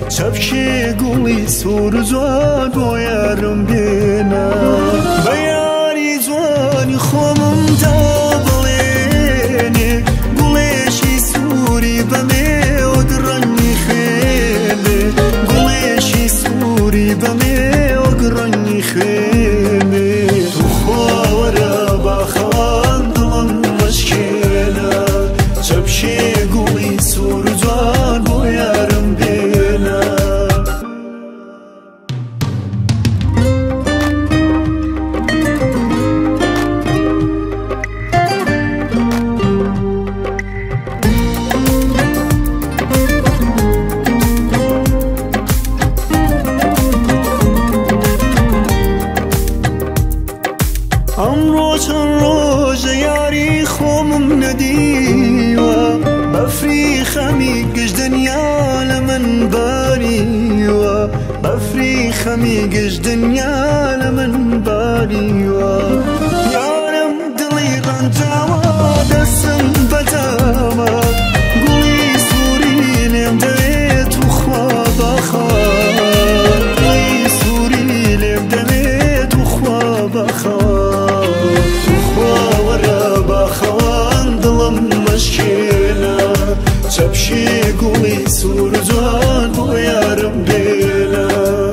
چەپشێ گوڵی سوور جوان بۆ یارم بێنە بە یاری جوانی خۆمم تا بڵێنێ گوڵێشی سووری بەمێوەک ڕەنگی خوێنێ گوڵێشی سووری بەمێوەک ڕەنگی خوێنێ توخواوەرە باخەوان دڵم مەشکێنە چەپشێ گوڵی سوور جوان بۆ یارم بێنە ئەمڕۆ چەند ڕۆژە یاری خۆمم نەدیوە بەفری خەمی گشت دنیا لە من باریوە بەفری خەمی گشت دنیا لە من باریوە یارم دڵی ڕەنجاوە دەستم بەدامە گوڵی سووری لێم دەوێت وخوا بەخەوان گوڵی سووری لێم دەوێت وخوا بەخەوان توخواوەرە باخەوان دڵم مەشکێنە چەپشێ گوڵی سوور جوان بۆ یارم بێنە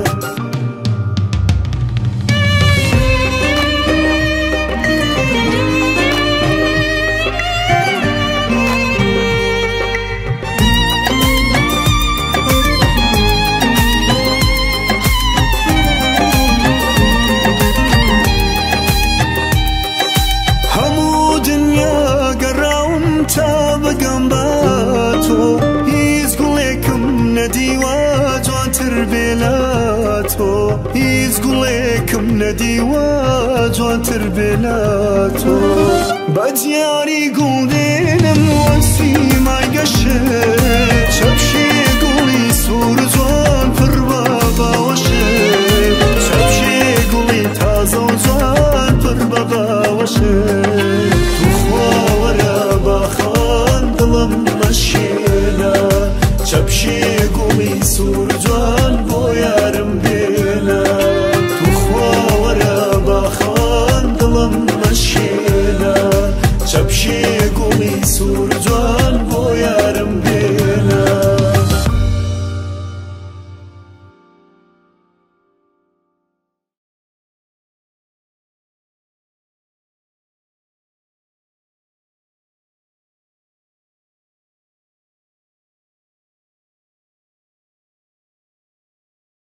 هەموو دنیا گەڕاوم تا بگەم بە تۆ هیچ گوڵێکم نەدیوە جوانتر بێ لە تۆ هیچ گوڵێکم نەدیوە جوانتر بێ لە تۆ بە دیاری گوڵێنم وەک سیمای گەشت چەپشێ گوڵی سوور جوان پڕ بە باوەشت چەپشێ گوڵی تازە و جوان پڕ بە باوەشت توخواوەرە باخەوان دڵم مەشکێنە چەپشێ گوڵی سوور جوان